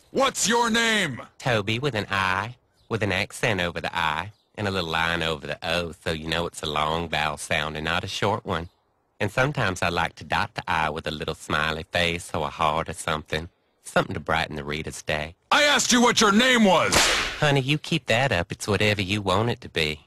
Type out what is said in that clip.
What's your name? Toby with an I, with an accent over the I, and a little line over the O, so you know it's a long vowel sound and not a short one. And sometimes I like to dot the I with a little smiley face or a heart or something. Something to brighten the reader's day. I asked you what your name was! Honey, you keep that up. It's whatever you want it to be.